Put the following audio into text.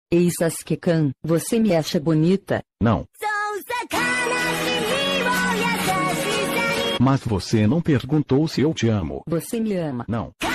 Ei Sasuke-kun, você me acha bonita? Não. Mas você não perguntou se eu te amo. Você me ama? Não.